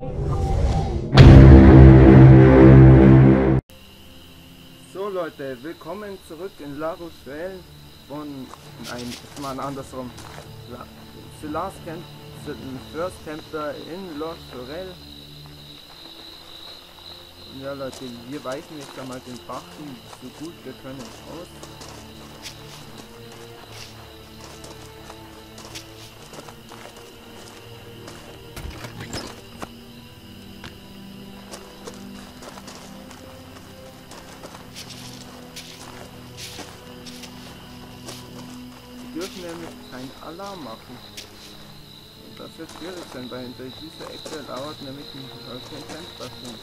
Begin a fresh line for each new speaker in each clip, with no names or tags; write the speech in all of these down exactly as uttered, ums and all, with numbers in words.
So Leute, willkommen zurück in La Rochelle von, nein, ich meine andersrum, La, The Last Camp, The First Templar in La Rochelle. Ja Leute, wir weichen jetzt einmal den Bachen so gut wir können aus. Wir dürfen nämlich keinen Alarm machen. Und das wird schwierig sein, weil hinter dieser Ecke lauert nämlich ein Hurricane Templar.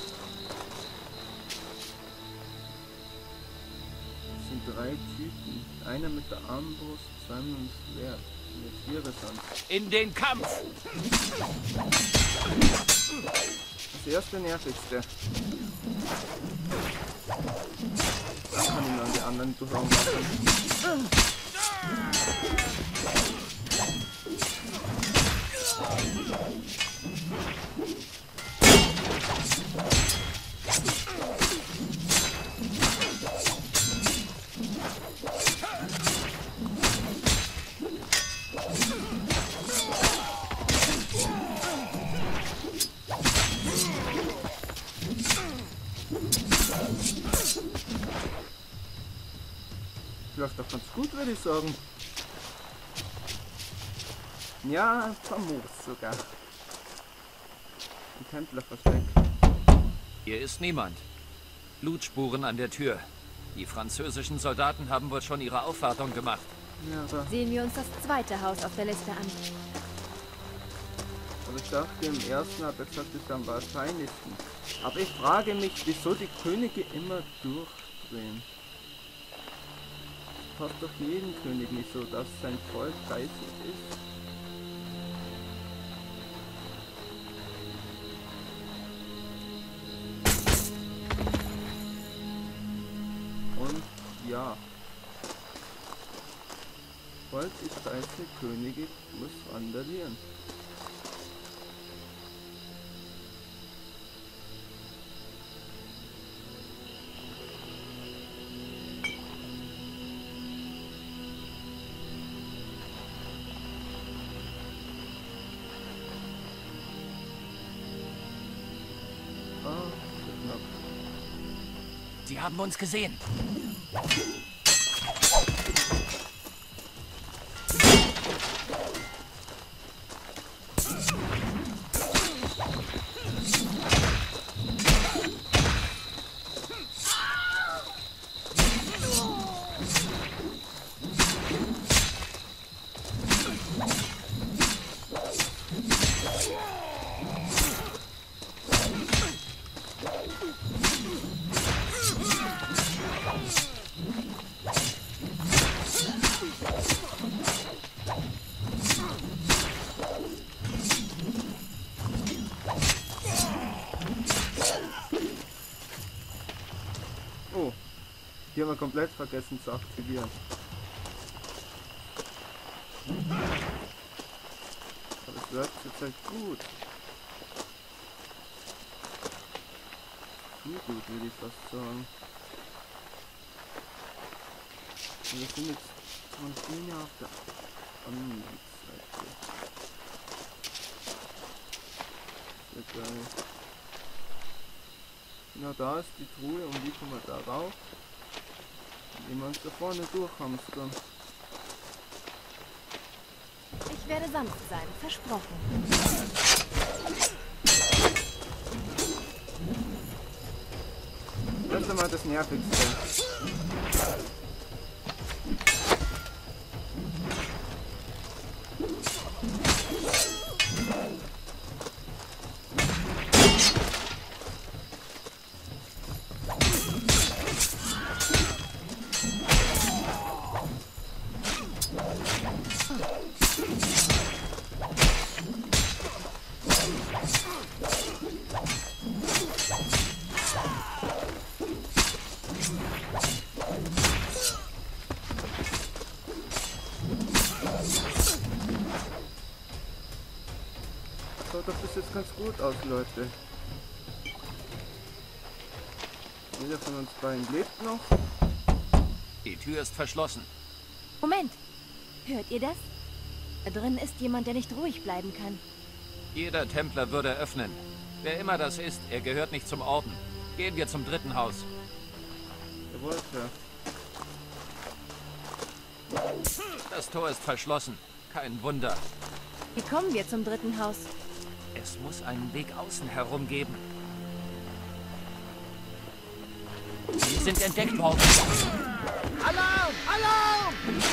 Das sind drei Typen. Einer mit der Armbrust, zwei mit dem Schwert. Und der vierte sonst.
In den Kampf!
Das erste nervigste. Da kann ich dann die anderen durchhauen lassen. Läuft doch ganz gut, würde ich sagen. Ja, famos sogar. Ein Templer versteckt.
Hier ist niemand. Blutspuren an der Tür. Die französischen Soldaten haben wohl schon ihre Aufwartung gemacht.
Ja, aber,
Sehen wir uns das zweite Haus auf der Liste an.
aber ich dachte, im ersten hat er gesagt, ist am wahrscheinlichsten. Aber ich frage mich, wieso die Könige immer durchdrehen. Passt doch jeden König nicht so, dass sein Volk geizig ist. Und ja, Volk ist geizig, Könige muss randalieren.
Sie haben uns gesehen.
Oh, hier haben wir komplett vergessen zu aktivieren. Aber es läuft zurzeit gut. Viel gut, würde ich fast sagen. Und wir sind jetzt von denen auf der anderen Seite. Sehr geil. Ja, da ist die Truhe und wie kommen wir da rauf? Indem wir uns da vorne durchhamstern.
Ich werde sanft sein, versprochen.
Das ist einmal das Nervigste. Schaut doch bis jetzt ganz gut aus, Leute. Jeder von uns beiden lebt noch.
Die Tür ist verschlossen.
Moment. Hört ihr das? Da drin ist jemand, der nicht ruhig bleiben kann.
Jeder Templer würde öffnen. Wer immer das ist, er gehört nicht zum Orden. Gehen wir zum dritten Haus.
Jawohl, Sir.
Das Tor ist verschlossen. Kein Wunder.
Wie kommen wir zum dritten Haus?
Es muss einen Weg außen herum geben. Sie sind entdeckt worden.
Alarm! Alarm!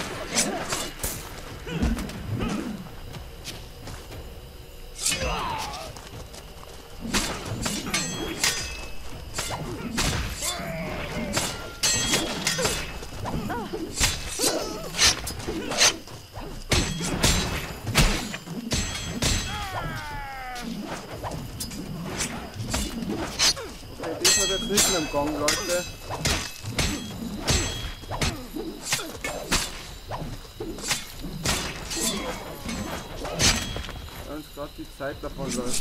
Okay, diesmal wird's nicht mit dem Gong, Leute. Weil uns gerade die Zeit davon läuft.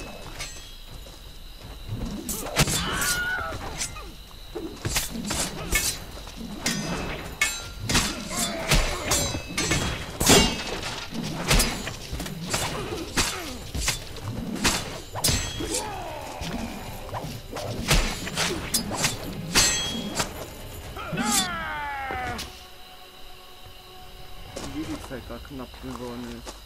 Wie die Zeit gerade knapp geworden ist.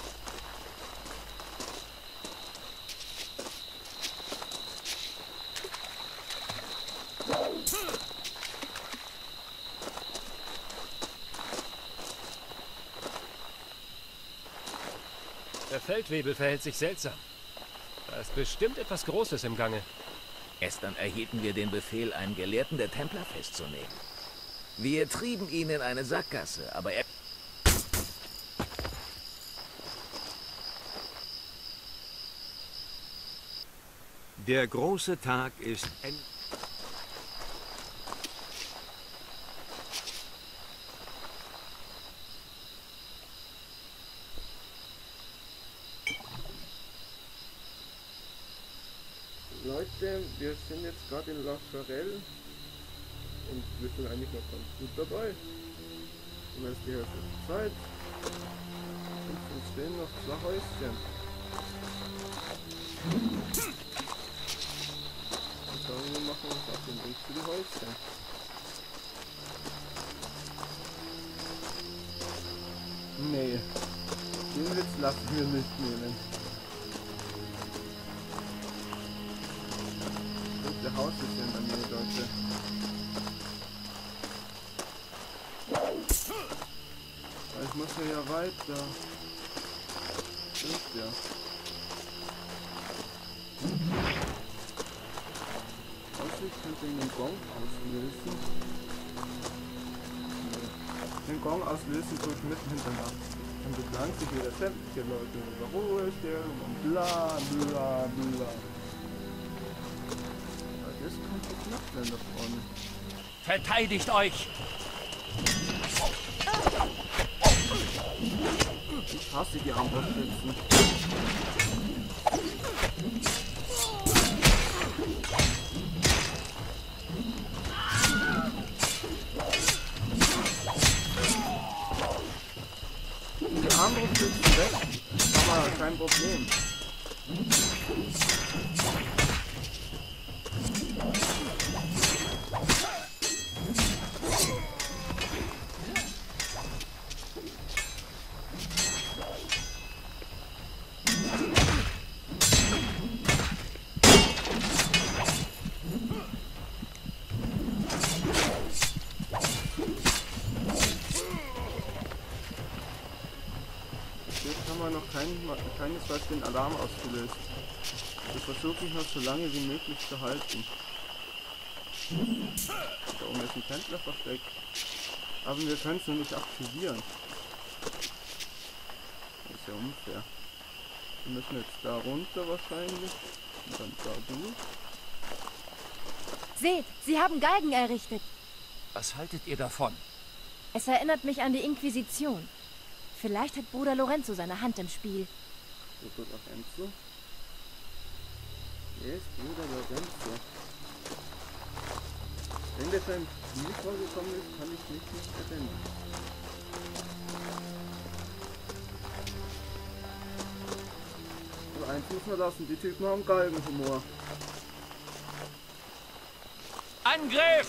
Der Feldwebel verhält sich seltsam. Da ist bestimmt etwas Großes im Gange.
Gestern erhielten wir den Befehl, einen Gelehrten der Templer festzunehmen. Wir trieben ihn in eine Sackgasse, aber er...
Der große Tag ist end...
Leute, wir sind jetzt gerade in La Chorelle und wir sind eigentlich noch ganz gut dabei. Und es ist die Hälfte der Zeit. Und uns fehlen noch zwei Häuschen. Und dann wir machen uns auf den Weg zu den Häuschen. Nee, den Witz lassen wir nicht nehmen. Der Haus ist ja in der Nähe, Leute. Aber ich muss ja weiter. Stimmt ja. Also ich könnte den Gong auslösen. Nee. Den Gong auslösen tue ich mitten hinter Nacht. Dann beklagen sich wieder sämtliche Leute über Ruhestellung und bla bla bla. Das kommt doch knapp werden davon.
Verteidigt euch!
Ich hasse die Armbrustschützen. Die Armbrustschützen weg, aber kein Problem. Noch kein, keinesfalls den Alarm ausgelöst. Wir versuchen ihn noch so lange wie möglich zu halten. Da oben ist ein Templer versteckt. Aber wir können es nur nicht aktivieren. Das ist ja unfair. Wir müssen jetzt da runter wahrscheinlich. Und dann da durch.
Seht, sie haben Galgen errichtet.
Was haltet ihr davon?
Es erinnert mich an die Inquisition. Vielleicht hat Bruder Lorenzo seine Hand im Spiel.
Bruder Lorenzo. Wer ist Bruder Lorenzo? Wenn der beim Spiel vorgekommen ist, kann ich mich nicht erinnern. Aber eins muss man lassen, die Typen haben Galgenhumor.
Angriff!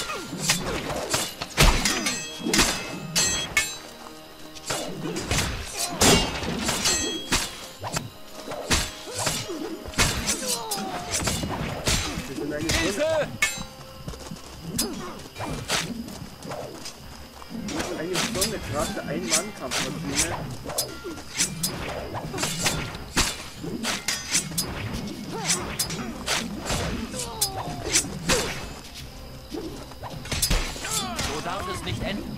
Wir sind eigentlich so,
Hilfe!
wir sind eigentlich so eine krasse Ein-Mann-Kampfmaschine.
So darf es nicht enden.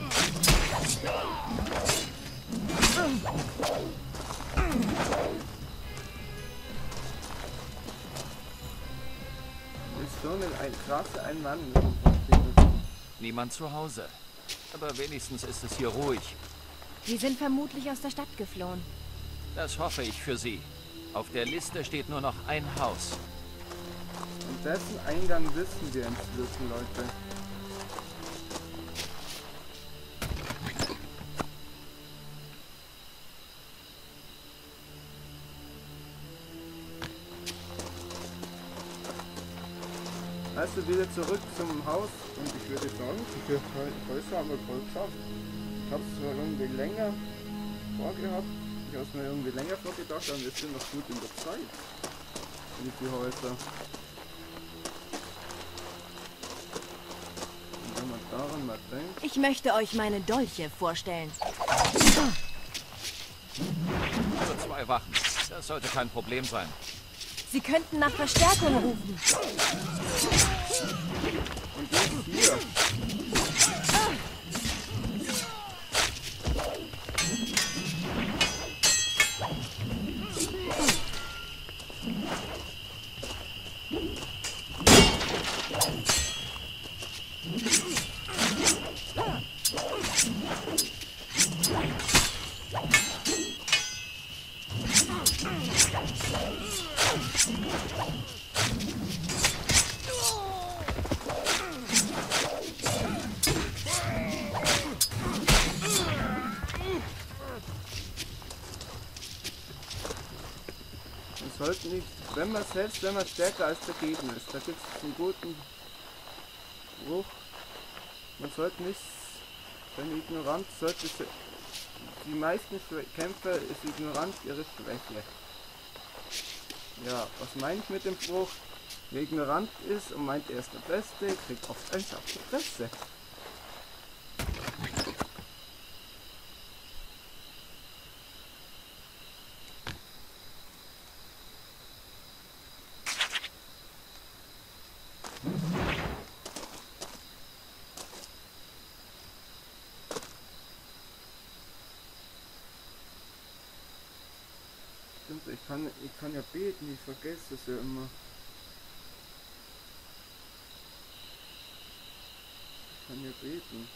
Das ist so eine ein, krasse Ein-Mann.
Niemand zu Hause. Aber wenigstens ist es hier ruhig.
Sie sind vermutlich aus der Stadt geflohen.
Das hoffe ich für Sie. Auf der Liste steht nur noch ein Haus.
Und dessen Eingang wissen wir inzwischen, Leute. Also wieder zurück zum Haus und ich würde sagen, die vier Häuser haben wir voll geschafft. Ich habe es zwar irgendwie länger vorgehabt, ich habe es mir irgendwie länger vorgedacht, aber wir sind noch gut in der Zeit. Wie viele Häuser. Und wenn man daran mal denkt.
Ich möchte euch meine Dolche vorstellen.
Nur zwei Wachen. Das sollte kein Problem sein.
Sie könnten nach Verstärkung rufen.
Und jetzt hier. Wir sollten nicht, wenn man selbst wenn man stärker als der Gegner ist, da gibt es einen guten Spruch. Man sollte nicht, wenn ignorant sollte se- die meisten Kämpfer ist ignorant ihre Schwäche. Ja, was meine ich mit dem Spruch? Wer ignorant ist und meint er ist der Beste, kriegt oft eins auf die Fresse. Stimmt, ich kann, ich kann ja beten, ich vergesse es ja immer. Ich kann ja beten.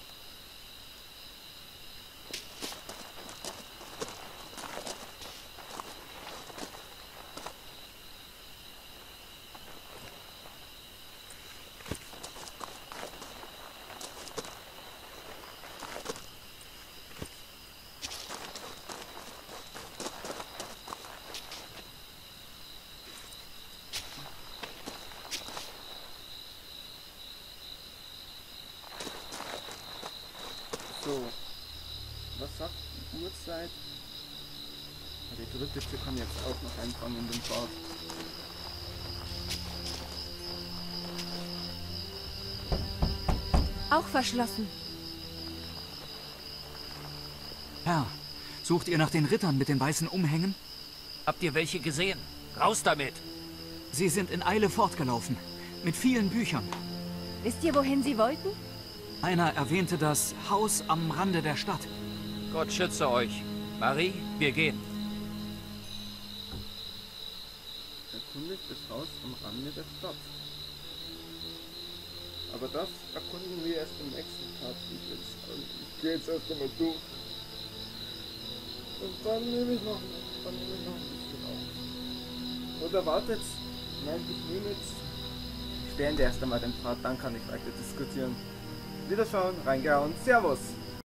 So, was sagt die Uhrzeit? Die dritte Tür kann jetzt auch noch einfangen in den Part.
Auch verschlossen.
Herr, sucht ihr nach den Rittern mit den weißen Umhängen?
Habt ihr welche gesehen? Raus damit!
Sie sind in Eile fortgelaufen, mit vielen Büchern.
Wisst ihr, wohin sie wollten?
Einer erwähnte das Haus am Rande der Stadt.
Gott schütze euch. Marie, wir gehen.
Erkundigt das Haus am Rande der Stadt. Aber das erkunden wir erst im nächsten Part. Ich, jetzt, ich gehe jetzt erst einmal durch. Und dann nehme ich noch, dann nehme ich noch ein bisschen auf. Oder wartet? Nein, ich nehme jetzt. Ich beende erst einmal den Part, dann kann ich weiter diskutieren. Wiederschauen, reingehauen, Servus!